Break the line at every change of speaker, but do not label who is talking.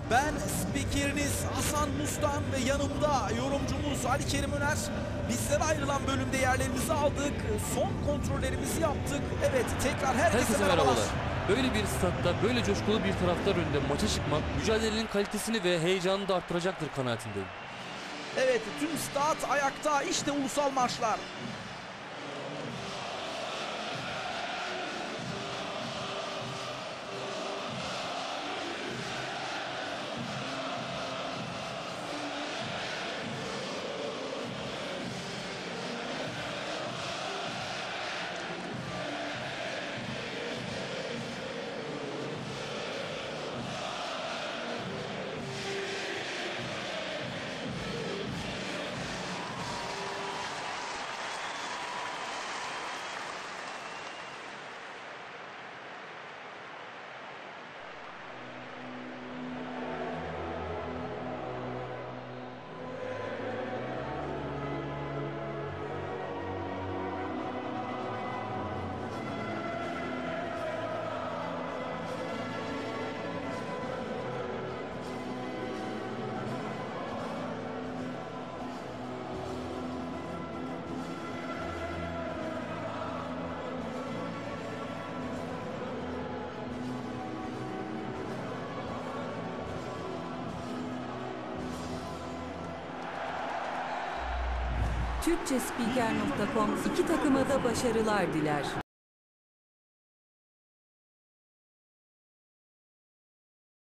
Ben spikeriniz Hasan Mustan ve yanımda yorumcumuz Ali Kerim Öner. Bizlere ayrılan bölümde yerlerimizi aldık. Son kontrollerimizi yaptık. Evet, tekrar herkese merhabalar.
Böyle bir statta, böyle coşkulu bir taraftar önünde maça çıkmak mücadelenin kalitesini ve heyecanını da arttıracaktır kanaatindeyim.
Evet, tüm stat ayakta. İşte ulusal marşlar.
Türkçespiker.com iki takıma da başarılar diler.